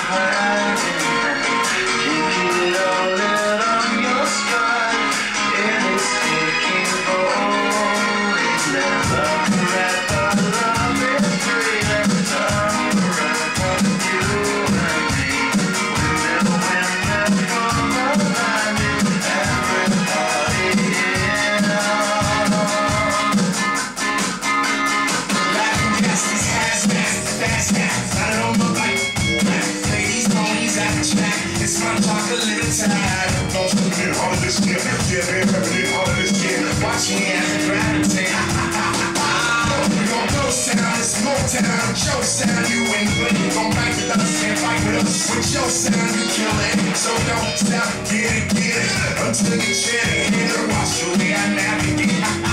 Watch me as I gravitate. Your ghost sound is Motown. Show sound, you ain't playing. Gon' bite with us, can't fight with us. With your sound, you kill it. So don't stop, get it, until you check it. Watch the way I navigate.